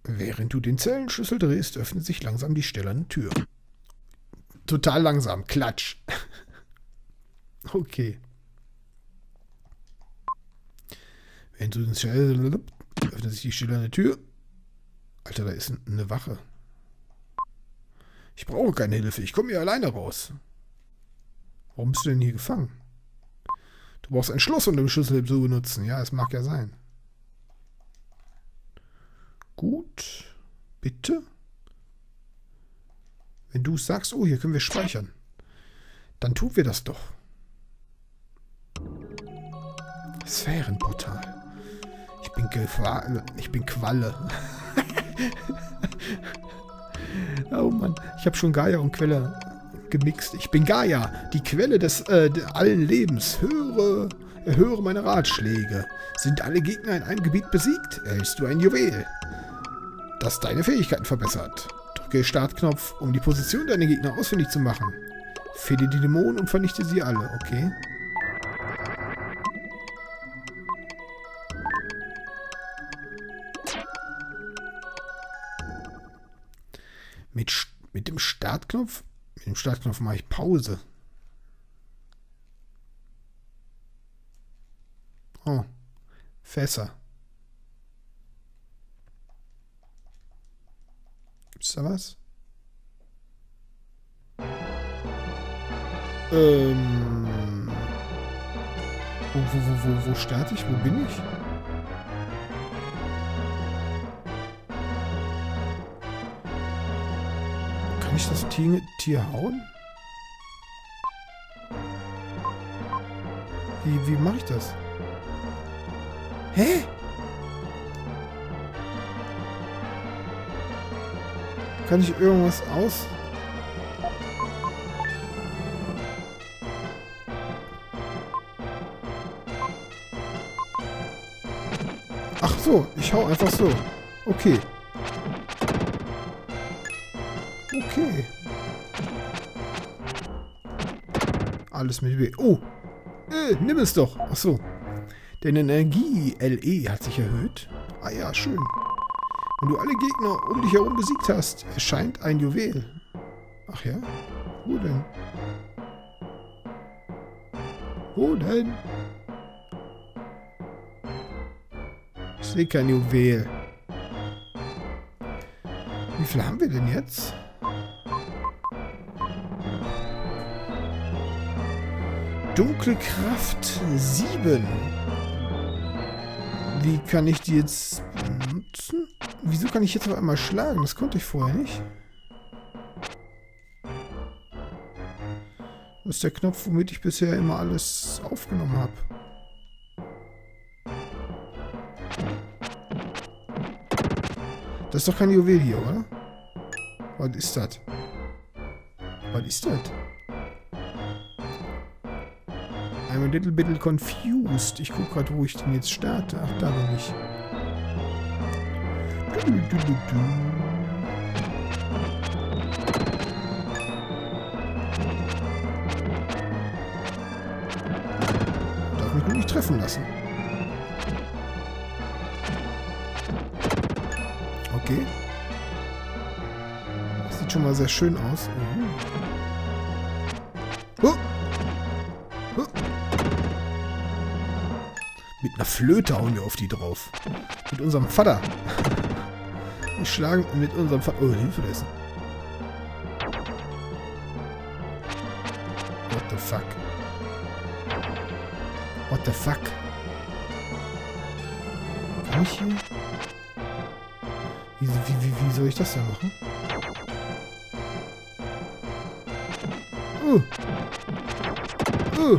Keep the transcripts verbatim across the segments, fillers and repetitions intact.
Während du den Zellenschlüssel drehst, öffnet sich langsam die stählerne Tür. Total langsam. Klatsch. Okay. Während du den Zell... öffnet sich die stählerne Tür. Alter, da ist eine Wache. Ich brauche keine Hilfe. Ich komme hier alleine raus. Warum bist du denn hier gefangen? Du brauchst ein Schloss, um den Schlüssel zu benutzen. Ja, es mag ja sein. Gut. Bitte? Wenn du sagst, oh, hier können wir speichern, dann tun wir das doch. Sphärenportal. Ich bin Gefahr, ich bin Qualle. Oh Mann, ich habe schon Gaia und Quelle gemixt. Ich bin Gaia, die Quelle des äh, allen Lebens. Höre, höre meine Ratschläge. Sind alle Gegner in einem Gebiet besiegt, erhältst du ein Juwel, das deine Fähigkeiten verbessert. Drücke Startknopf, um die Position deiner Gegner ausfindig zu machen. Finde die Dämonen und vernichte sie alle, okay? Mit, mit dem Startknopf? Mit dem Startknopf mache ich Pause. Oh. Fässer. Gibt's da was? Ähm. Wo, wo, wo, wo, wo starte ich? Wo bin ich? Kann ich das Tier, Tier hauen? Wie, wie mache ich das? Hä? Kann ich irgendwas aus... Ach so, ich hau einfach so. Okay. Okay. Alles mit B. Oh! Äh, nimm es doch. Ach so. Deine Energie-L E hat sich erhöht. Ah ja, schön. Wenn du alle Gegner um dich herum besiegt hast, erscheint ein Juwel. Ach ja? Wo denn? Wo denn? Ich sehe kein Juwel. Wie viel haben wir denn jetzt? Dunkle Kraft sieben. Wie kann ich die jetzt benutzen? Wieso kann ich jetzt auf einmal schlagen? Das konnte ich vorher nicht. Das ist der Knopf, womit ich bisher immer alles aufgenommen habe. Das ist doch kein Juwel hier, oder? Was ist das? Was ist das? I'm a little bit confused. Ich gucke gerade, wo ich den jetzt starte. Ach, da bin ich. Du, du, du, du. Darf mich nur nicht treffen lassen. Okay. Das sieht schon mal sehr schön aus. Mhm. Oh. Oh. Mit einer Flöte hauen wir auf die drauf. Mit unserem Vater. Wir schlagen mit unserem Vater... Oh, Hilfe dessen. What the fuck? What the fuck? Kann ich hier... Wie, wie, wie, wie soll ich das denn machen? Uh. Uh.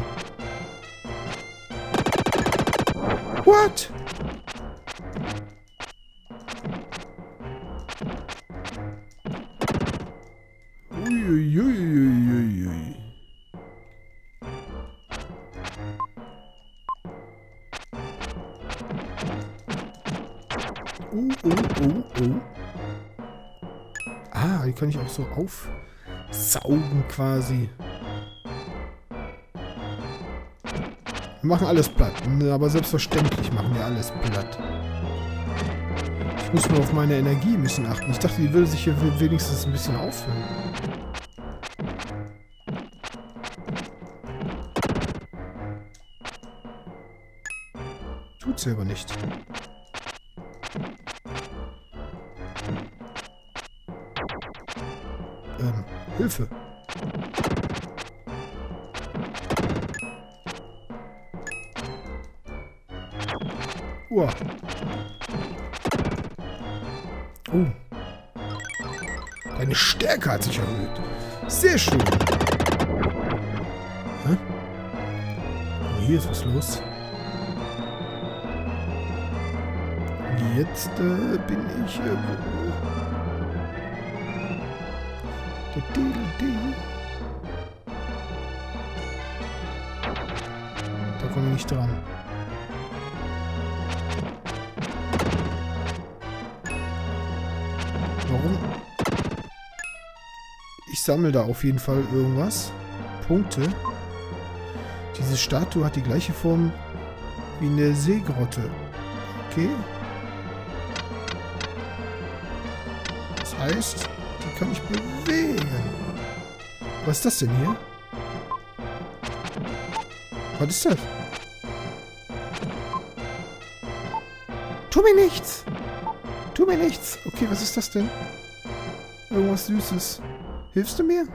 What? Uiuiuiuiui. Uh, uh, uh, uh. Ah, die kann ich auch so aufsaugen quasi. Wir machen alles platt. Aber selbstverständlich machen wir alles platt. Ich muss nur auf meine Energie ein bisschen achten. Ich dachte, die würde sich hier wenigstens ein bisschen auffüllen. Tut sie aber nicht. Ähm, Hilfe. Uah. Oh. Deine Stärke hat sich erhöht. Sehr schön. Hä? Oh, hier ist was los. Jetzt äh, bin ich irgendwo. Da komme ich nicht dran. Warum? Ich sammle da auf jeden Fall irgendwas. Punkte. Diese Statue hat die gleiche Form wie in der Seegrotte. Okay. Das heißt, die kann ich bewegen. Was ist das denn hier? Was ist das? Tu mir nichts! Tu mir nichts! Okay, was ist das denn? Irgendwas Süßes. Hilfst du mir?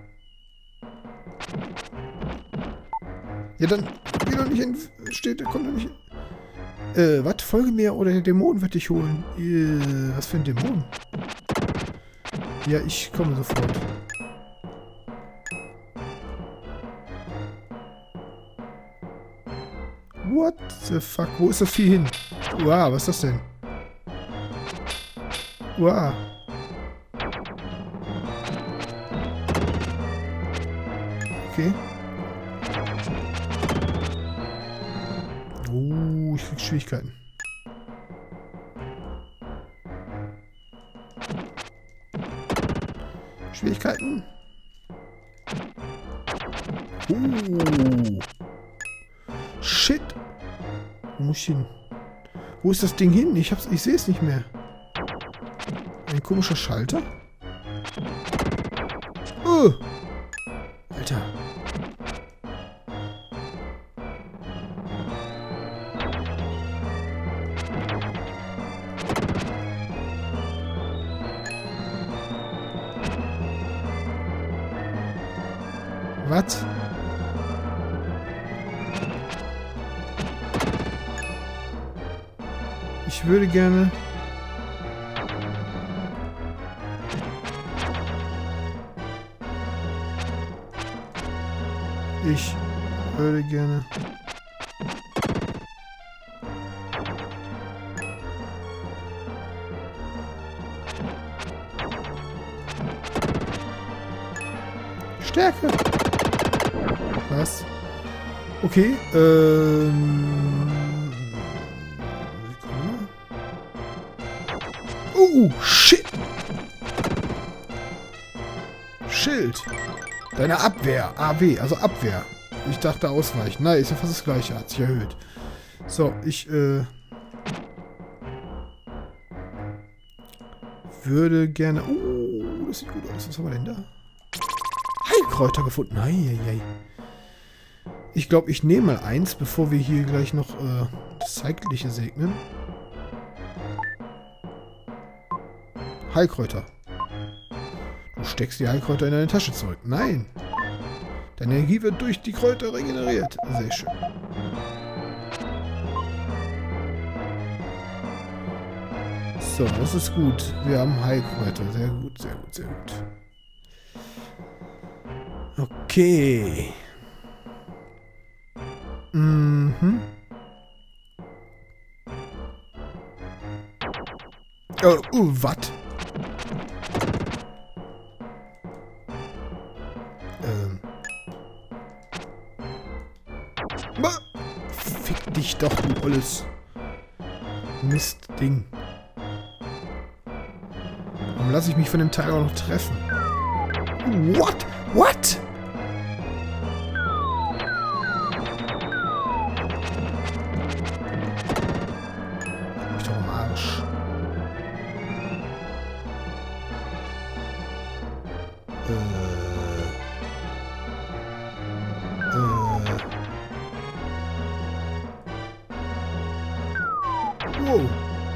Ja, dann geh doch nicht in... Steht, komm doch nicht in... Äh, was? Folge mir oder der Dämon wird dich holen. Äh, was für ein Dämon? Ja, ich komme sofort. What the fuck? Wo ist das Vieh hin? Wow, was ist das denn? Wow. Okay. Oh, ich krieg Schwierigkeiten. Schwierigkeiten. Oh. Shit. Wo muss ich hin? Wo ist das Ding hin? Ich hab's, ich sehe es nicht mehr. Ein komischer Schalter. Oh. Alter. Was? Ich würde gerne... Ich würde gerne... Stärke! Was? Okay, ähm... Oh, shit! Schild! Deine Abwehr. A W, also Abwehr. Ich dachte ausweichen. Nein, ist ja fast das gleiche. Hat sich erhöht. So, ich, äh... würde gerne... Oh, das sieht gut aus. Was haben wir denn da? Heilkräuter gefunden. Eieiei. Ich glaube, ich nehme mal eins, bevor wir hier gleich noch äh, das Zeitliche segnen. Heilkräuter. Du steckst die Heilkräuter in deine Tasche zurück. Nein. Deine Energie wird durch die Kräuter regeneriert. Sehr schön. So, das ist gut. Wir haben Heilkräuter. Sehr gut, sehr gut, sehr gut. Okay. Mhm. Oh, uh, was? Ähm. Fick dich doch, du olles Mistding. Warum lasse ich mich von dem Teil auch noch treffen? What? What? Mich doch am Arsch. Äh. Äh. Wow.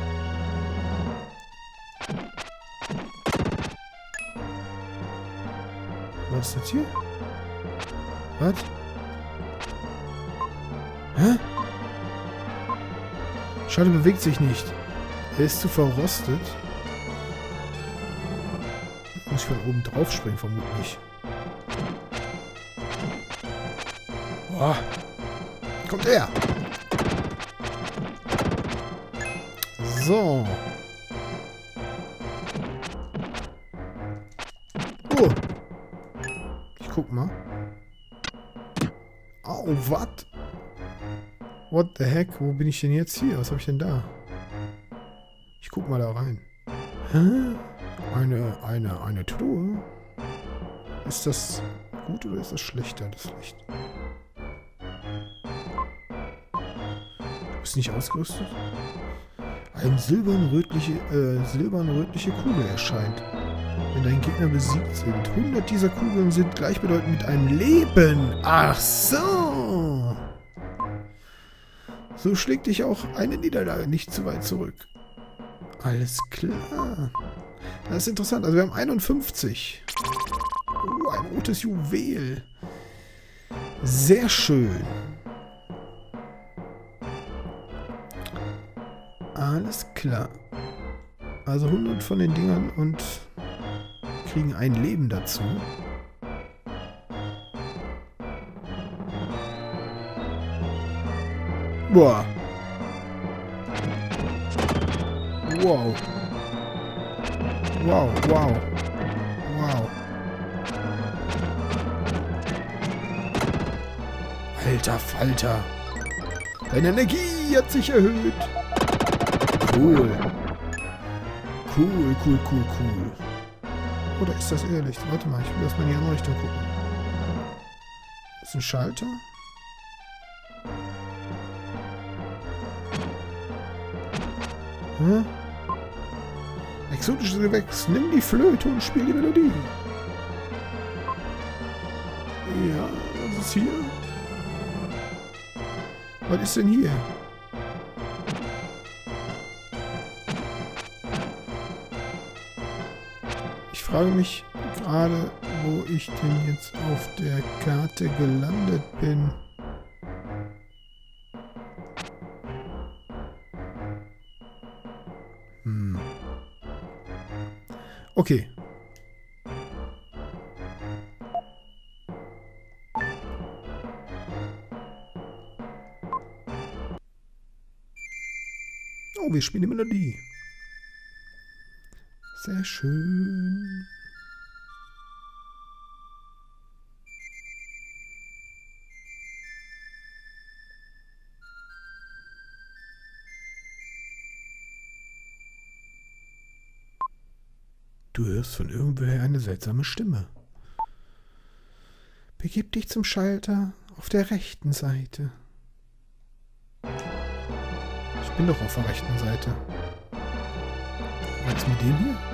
Was ist das hier? Was? Hä? Schalter bewegt sich nicht. Er ist zu verrostet. Muss ich von oben drauf springen, vermutlich. Boah. Kommt her! So. Oh. Ich guck mal. Oh, was? What the heck? Wo bin ich denn jetzt hier? Was habe ich denn da? Ich guck mal da rein. Hä? Eine, eine, eine Truhe? Ist das gut oder ist das schlechter, das Licht? Du bist nicht ausgerüstet? Eine silbern-rötliche, äh, silbern-rötliche Kugel erscheint, wenn deine Gegner besiegt sind. hundert dieser Kugeln sind gleichbedeutend mit einem Leben. Ach so. So schlägt dich auch eine Niederlage nicht zu weit zurück. Alles klar. Das ist interessant. Also wir haben einundfünfzig. Oh, ein rotes Juwel. Sehr schön. Alles klar. Also hundert von den Dingern und kriegen ein Leben dazu. Boah. Wow. Wow, wow. Wow. Alter Falter. Deine Energie hat sich erhöht. Cool. Cool, cool, cool, cool. Oder ist das ehrlich? Warte mal, ich will erstmal in die andere Richtung gucken. Das ist ein Schalter. Hm? Exotisches Gewächs. Nimm die Flöte und spiel die Melodie. Ja, was ist hier? Was ist denn hier? Ich frage mich gerade, wo ich denn jetzt auf der Karte gelandet bin. Hm. Okay. Oh, wir spielen die Melodie. Sehr schön. Du hörst von irgendwoher eine seltsame Stimme. Begib dich zum Schalter auf der rechten Seite. Ich bin doch auf der rechten Seite. Was mit dem hier?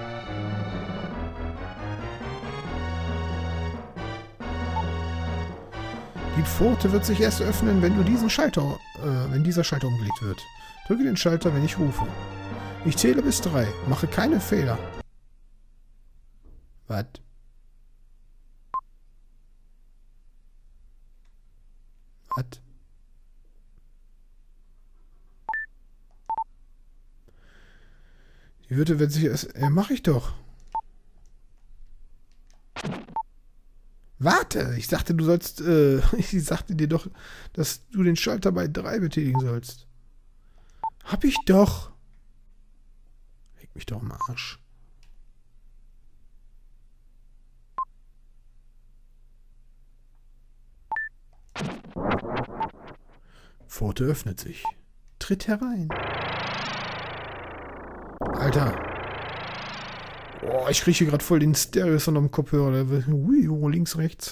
Die Pforte wird sich erst öffnen, wenn du diesen Schalter, äh, wenn dieser Schalter umgelegt wird. Drücke den Schalter, wenn ich rufe. Ich zähle bis drei. Mache keine Fehler. Was? Was? Die Hürde wird sich erst... Äh, mach ich doch. Warte, ich sagte, du sollst... Äh, ich sagte dir doch, dass du den Schalter bei drei betätigen sollst. Hab ich doch. Leg mich doch am Arsch. Pforte öffnet sich. Tritt herein. Alter. Oh, ich kriege hier gerade voll den Stereo-Sound am Kopfhörer. Ui, links, rechts.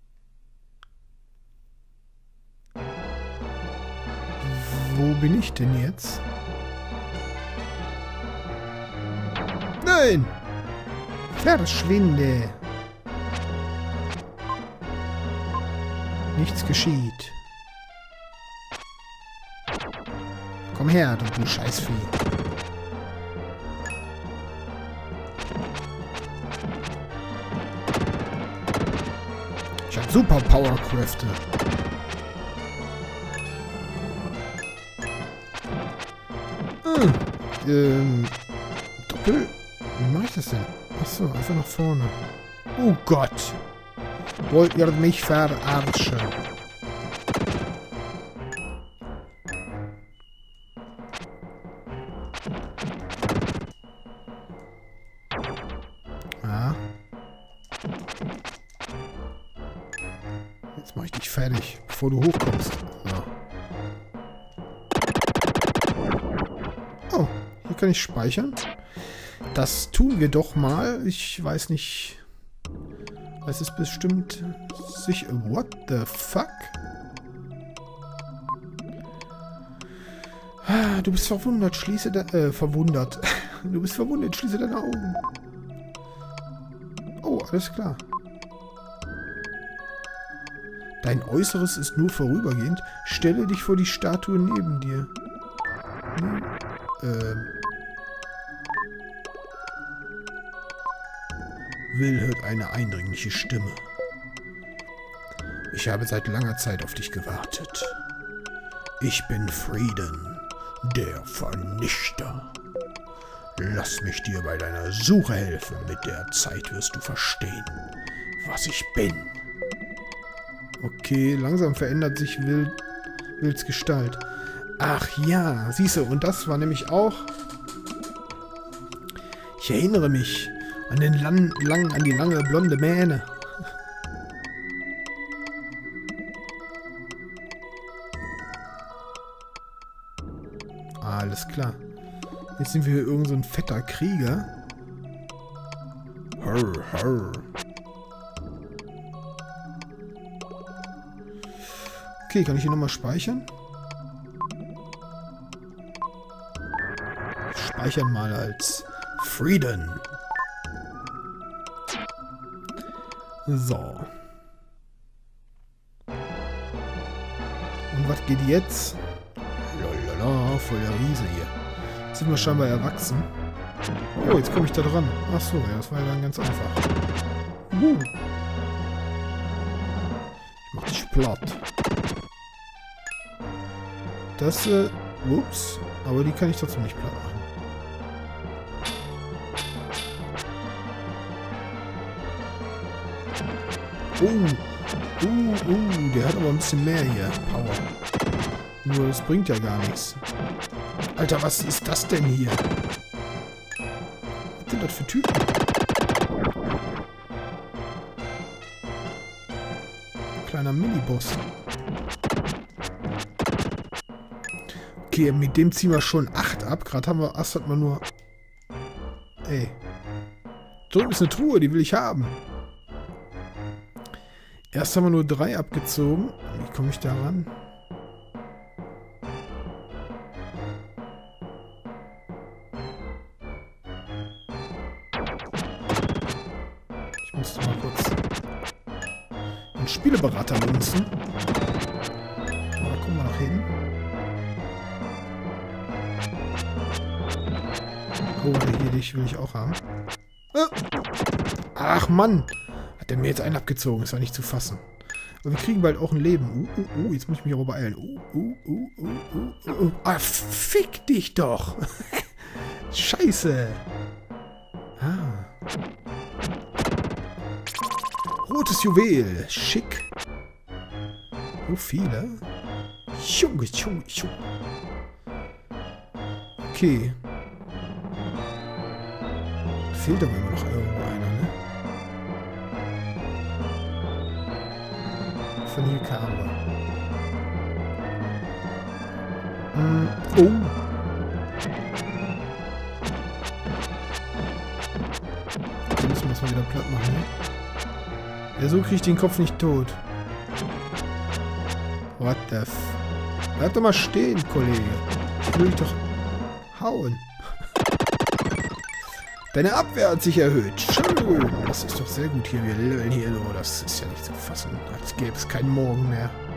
Wo bin ich denn jetzt? Nein! Verschwinde! Nichts geschieht. Komm her, du, du Scheißvieh. Ich hab super Powerkräfte. Hm. Ähm. Doppel. Wie mache ich das denn? Achso, einfach nach vorne. Oh Gott. Wollt ihr mich verarschen? Ja. Jetzt mache ich dich fertig, bevor du hochkommst. So. Oh, hier kann ich speichern. Das tun wir doch mal. Ich weiß nicht. Es ist bestimmt sich. What the fuck? Ah, du bist verwundert. Schließe de, äh, verwundert. Du bist verwundert. Schließe deine Augen. Oh, alles klar. Dein Äußeres ist nur vorübergehend. Stelle dich vor die Statue neben dir. Hm, ähm. Will hört eine eindringliche Stimme. Ich habe seit langer Zeit auf dich gewartet. Ich bin Frieden, der Vernichter. Lass mich dir bei deiner Suche helfen. Mit der Zeit wirst du verstehen, was ich bin. Okay, langsam verändert sich Will, Wills Gestalt. Ach ja, siehst du, und das war nämlich auch... Ich erinnere mich an den lang, lang, an die lange blonde Mähne. Alles klar. Jetzt sind wir hier irgend so ein fetter Krieger. Hör, hör. Okay, kann ich hier nochmal speichern? Speichern mal als Frieden. So. Und was geht jetzt? Lalala, voll der Riese hier. Jetzt sind wir scheinbar erwachsen. Oh, jetzt komme ich da dran. Ach so, ja, das war ja dann ganz einfach. Uh. Ich mach dich platt. Das, äh, ups. Aber die kann ich trotzdem nicht platt machen. Oh, uh, uh, der hat aber ein bisschen mehr hier. Power. Nur, das bringt ja gar nichts. Alter, was ist das denn hier? Was sind das für Typen? Kleiner Miniboss. Okay, mit dem ziehen wir schon acht ab. Gerade haben wir, Ast hat man nur... Ey. Drüben ist eine Truhe, die will ich haben. Erst haben wir nur drei abgezogen. Wie komme ich da ran? Ich musste mal kurz einen Spieleberater benutzen. Da kommen wir noch hin. Oh, hier, dich will ich auch haben. Ach, Mann! Hat der mir jetzt einen abgezogen? Ist ja nicht zu fassen. Aber wir kriegen bald auch ein Leben. Uh, uh, uh, jetzt muss ich mich aber beeilen. Uh, uh, uh, uh, uh, uh. Ah, fick dich doch! Scheiße! Ah. Rotes Juwel. Schick. So viele. Junge, Junge, Junge. Okay. Fehlt aber immer noch irgendwo einer, ne? Von hier kamen wir. Hm. Oh. Dann müssen wir das mal wieder platt machen, ne? Ja, so kriege ich den Kopf nicht tot. What the f... Bleib doch mal stehen, Kollege. Ich will dich doch hauen. Deine Abwehr hat sich erhöht. Schön. Das ist doch sehr gut hier. Wir leveln hier so. Das ist ja nicht zu fassen. Als gäbe es keinen Morgen mehr.